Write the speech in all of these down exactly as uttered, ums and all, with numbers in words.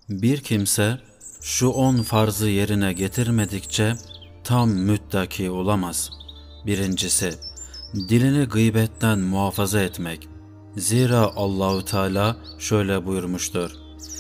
Bir kimse şu on farzı yerine getirmedikçe tam müttaki olamaz. Birincisi, dilini gıybetten muhafaza etmek. Zira Allahu Teala şöyle buyurmuştur: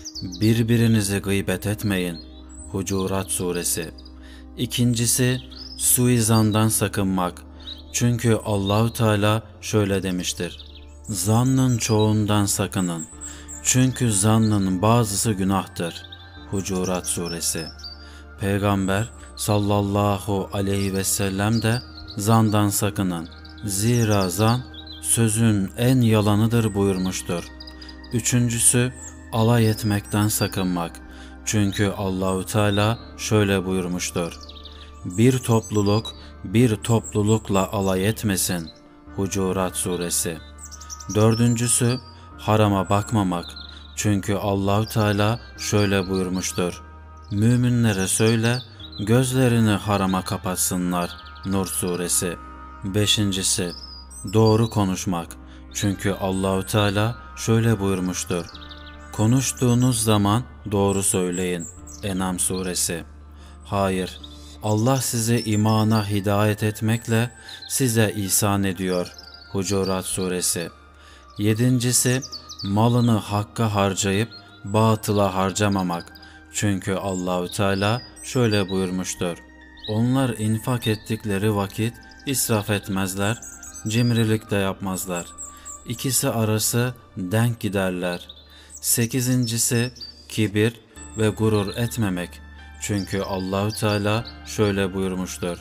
birbirinizi gıybet etmeyin. Hucurat Suresi. İkincisi, suizandan sakınmak. Çünkü Allahu Teala şöyle demiştir: zannın çoğundan sakının. Çünkü zannın bazısı günahtır. Hucurat Suresi. Peygamber sallallahu aleyhi ve sellem de zandan sakının. Zira zan sözün en yalanıdır buyurmuştur. Üçüncüsü, alay etmekten sakınmak. Çünkü Allahu Teala şöyle buyurmuştur: bir topluluk bir toplulukla alay etmesin. Hucurat Suresi. Dördüncüsü, harama bakmamak. Çünkü Allahu Teala şöyle buyurmuştur: müminlere söyle, gözlerini harama kapatsınlar. Nur Suresi. Beşincisi, doğru konuşmak. Çünkü Allahu Teala şöyle buyurmuştur: konuştuğunuz zaman doğru söyleyin. En'am Suresi. Hayır, Allah sizi imana hidayet etmekle size ihsan ediyor. Hucurat Suresi. Yedincisi, malını hakka harcayıp batıla harcamamak. Çünkü Allahu Teala şöyle buyurmuştur: onlar infak ettikleri vakit israf etmezler, cimrilik de yapmazlar. İkisi arası denk giderler. Sekizincisi, kibir ve gurur etmemek. Çünkü Allahu Teala şöyle buyurmuştur: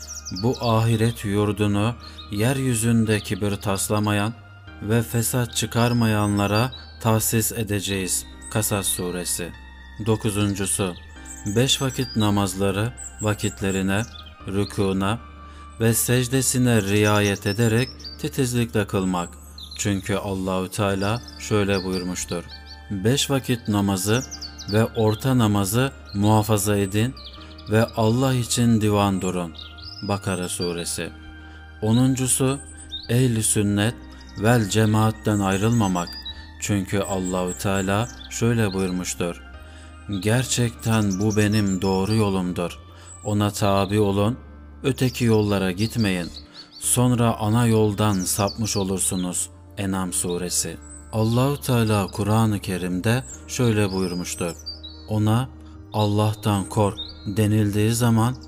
bu ahiret yurdunu yeryüzünde kibir taslamayan ve fesat çıkarmayanlara tahsis edeceğiz. Kasas Suresi. Dokuzuncusu, beş vakit namazları vakitlerine, rükûna ve secdesine riayet ederek titizlikle kılmak. Çünkü Allahu Teala şöyle buyurmuştur: beş vakit namazı ve orta namazı muhafaza edin ve Allah için divan durun. Bakara Suresi. Onuncusu, ehl-i sünnet vel cemaatten ayrılmamak. Çünkü Allahu Teala şöyle buyurmuştur: gerçekten bu benim doğru yolumdur. Ona tabi olun, öteki yollara gitmeyin. Sonra ana yoldan sapmış olursunuz. En'am Suresi. Allahu Teala Kur'an-ı Kerim'de şöyle buyurmuştur: ona Allah'tan kork denildiği zaman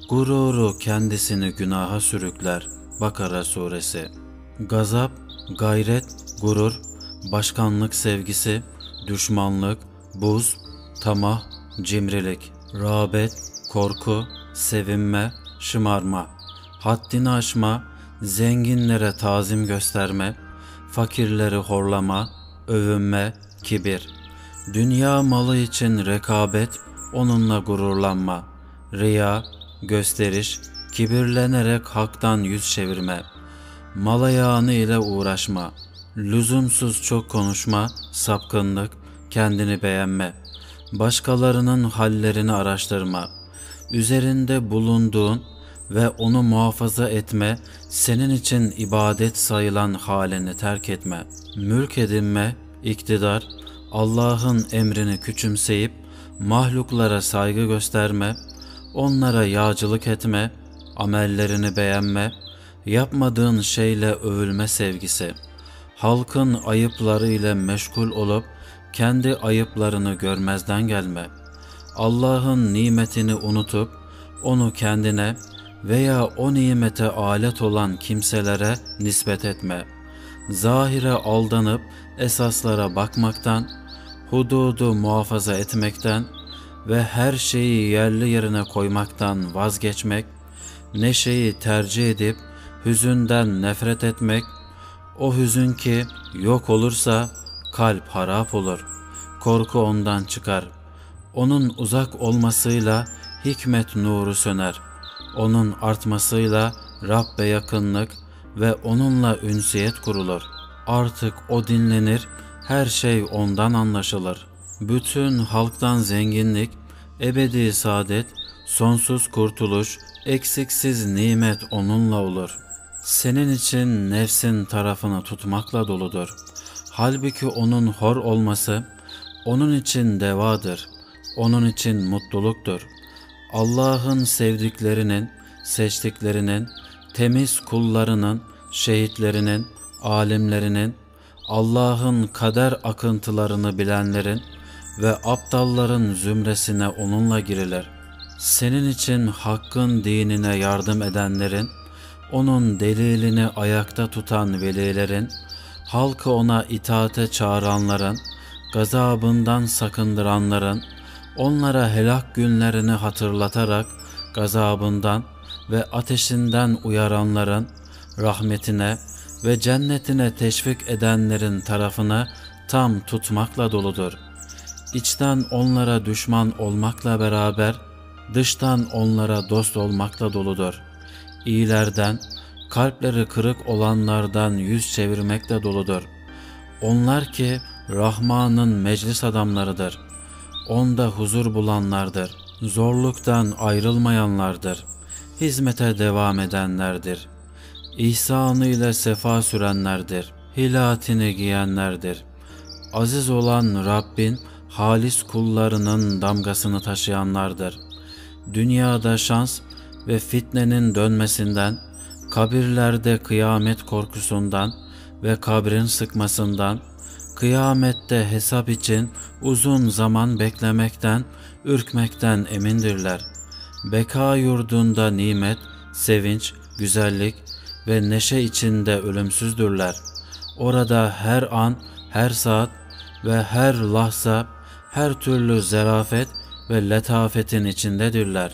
gururu kendisini günaha sürükler. Bakara Suresi. Gazap, gayret, gurur, başkanlık sevgisi, düşmanlık, buz, tamah, cimrilik, rağbet, korku, sevinme, şımarma, haddini aşma, zenginlere tazim gösterme, fakirleri horlama, övünme, kibir, dünya malı için rekabet, onunla gururlanma, riya, gösteriş, kibirlenerek haktan yüz çevirme, mala yağını ile uğraşma, lüzumsuz çok konuşma, sapkınlık, kendini beğenme, başkalarının hallerini araştırma, üzerinde bulunduğun ve onu muhafaza etme, senin için ibadet sayılan halini terk etme, mülk edinme, iktidar, Allah'ın emrini küçümseyip mahluklara saygı gösterme, onlara yağcılık etme, amellerini beğenme, yapmadığın şeyle övülme sevgisi, halkın ayıpları ile meşgul olup kendi ayıplarını görmezden gelme, Allah'ın nimetini unutup onu kendine veya o nimete alet olan kimselere nispet etme, zahire aldanıp esaslara bakmaktan, hududu muhafaza etmekten ve her şeyi yerli yerine koymaktan vazgeçmek, neşeyi tercih edip hüzünden nefret etmek, o hüzün ki yok olursa kalp harap olur, korku ondan çıkar, onun uzak olmasıyla hikmet nuru söner, onun artmasıyla Rabbe yakınlık ve onunla ünsiyet kurulur. Artık o dinlenir, her şey ondan anlaşılır. Bütün halktan zenginlik, ebedi saadet, sonsuz kurtuluş, eksiksiz nimet onunla olur. Senin için nefsin tarafını tutmakla doludur. Halbuki onun hor olması, Onun için devadır, onun için mutluluktur. Allah'ın sevdiklerinin, seçtiklerinin, temiz kullarının, şehitlerinin, alimlerinin, Allah'ın kader akıntılarını bilenlerin ve aptalların zümresine onunla girilir. Senin için hakkın dinine yardım edenlerin, onun delilini ayakta tutan velilerin, halkı ona itaate çağıranların, gazabından sakındıranların, onlara helak günlerini hatırlatarak gazabından ve ateşinden uyaranların, rahmetine ve cennetine teşvik edenlerin tarafına tam tutmakla doludur. İçten onlara düşman olmakla beraber, dıştan onlara dost olmakla doludur. İyilerden, kalpleri kırık olanlardan yüz çevirmekle doludur. Onlar ki Rahman'ın meclis adamlarıdır. Onda huzur bulanlardır. Zorluktan ayrılmayanlardır. Hizmete devam edenlerdir. İhsanıyla sefa sürenlerdir. Hilatini giyenlerdir. Aziz olan Rabbin halis kullarının damgasını taşıyanlardır. Dünyada şans ve fitnenin dönmesinden, kabirlerde kıyamet korkusundan ve kabrin sıkmasından, kıyamette hesap için uzun zaman beklemekten, ürkmekten emindirler. Beka yurdunda nimet, sevinç, güzellik ve neşe içinde ölümsüzdürler. Orada her an, her saat ve her lahza her türlü zarafet ve letafetin içindedirler.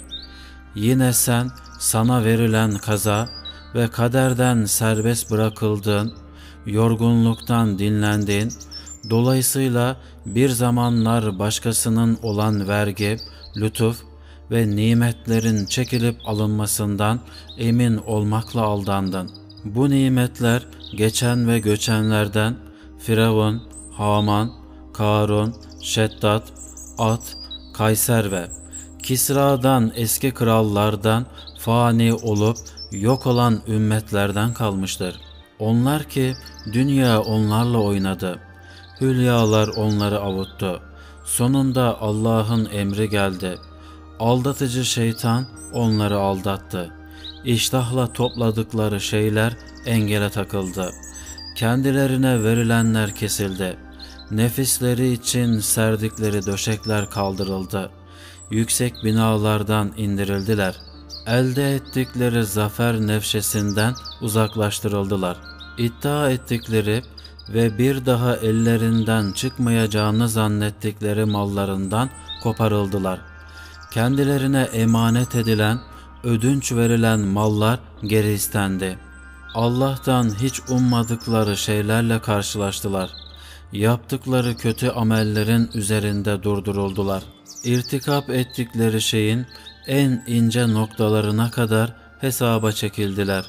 Yine sen sana verilen kaza ve kaderden serbest bırakıldığın, yorgunluktan dinlendiğin, dolayısıyla bir zamanlar başkasının olan vergi, lütuf ve nimetlerin çekilip alınmasından emin olmakla aldandın. Bu nimetler geçen ve göçenlerden Firavun, Haman, Karun, Şeddat, At, Kayser ve Kisra'dan, eski krallardan, fani olup yok olan ümmetlerden kalmıştır. Onlar ki dünya onlarla oynadı. Hülyalar onları avuttu. Sonunda Allah'ın emri geldi. Aldatıcı şeytan onları aldattı. İştahla topladıkları şeyler engele takıldı. Kendilerine verilenler kesildi. Nefisleri için serdikleri döşekler kaldırıldı. Yüksek binalardan indirildiler. Elde ettikleri zafer nefşesinden uzaklaştırıldılar. İddia ettikleri ve bir daha ellerinden çıkmayacağını zannettikleri mallarından koparıldılar. Kendilerine emanet edilen, ödünç verilen mallar geri istendi. Allah'tan hiç ummadıkları şeylerle karşılaştılar. Yaptıkları kötü amellerin üzerinde durduruldular. İrtikap ettikleri şeyin en ince noktalarına kadar hesaba çekildiler.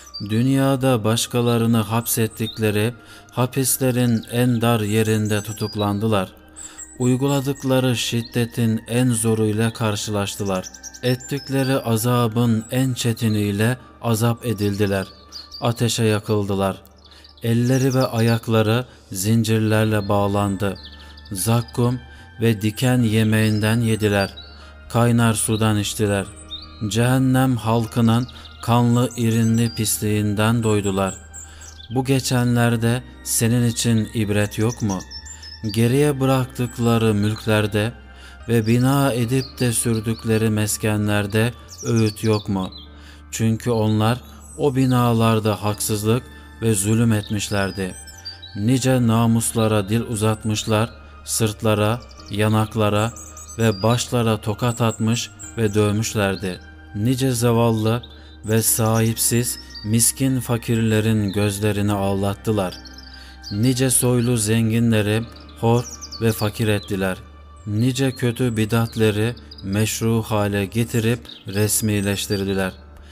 Dünyada başkalarını hapsettikleri hapislerin en dar yerinde tutuklandılar. Uyguladıkları şiddetin en zoruyla karşılaştılar. Ettikleri azabın en çetiniyle azap edildiler. Ateşe yakıldılar. Elleri ve ayakları zincirlerle bağlandı. Zakkum ve diken yemeğinden yediler. Kaynar sudan içtiler. Cehennem halkının kanlı irinli pisliğinden doydular. Bu geçenlerde senin için ibret yok mu? Geriye bıraktıkları mülklerde ve bina edip de sürdükleri meskenlerde öğüt yok mu? Çünkü onlar o binalarda haksızlık ve zulüm etmişlerdi. Nice namuslara dil uzatmışlar, sırtlara, yanaklara ve başlara tokat atmış ve dövmüşlerdi. Nice zavallı ve sahipsiz, miskin fakirlerin gözlerini ağlattılar. Nice soylu zenginleri hor ve fakir ettiler. Nice kötü bidatleri meşru hale getirip resmileştirdiler.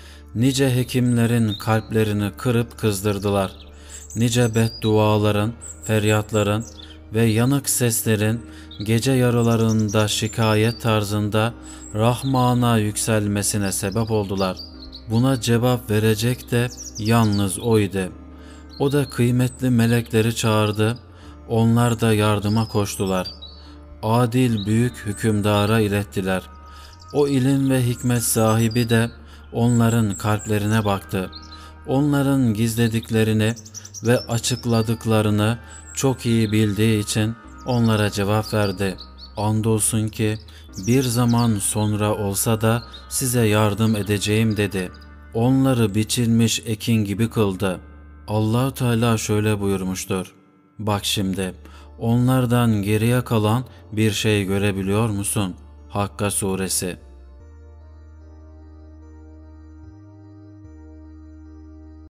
Nice hekimlerin kalplerini kırıp kızdırdılar. Nice bedduaların, feryatların ve yanık seslerin gece yarılarında şikayet tarzında Rahman'a yükselmesine sebep oldular. Buna cevap verecek de yalnız oydu. O da kıymetli melekleri çağırdı, onlar da yardıma koştular. adil büyük hükümdara ilettiler. O ilim ve hikmet sahibi de onların kalplerine baktı. Onların gizlediklerini ve açıkladıklarını çok iyi bildiği için onlara cevap verdi. Andolsun ki bir zaman sonra olsa da size yardım edeceğim dedi. Onları biçilmiş ekin gibi kıldı. Allah-u Teala şöyle buyurmuştur. Bak şimdi onlardan geriye kalan bir şey görebiliyor musun? Hakka suresi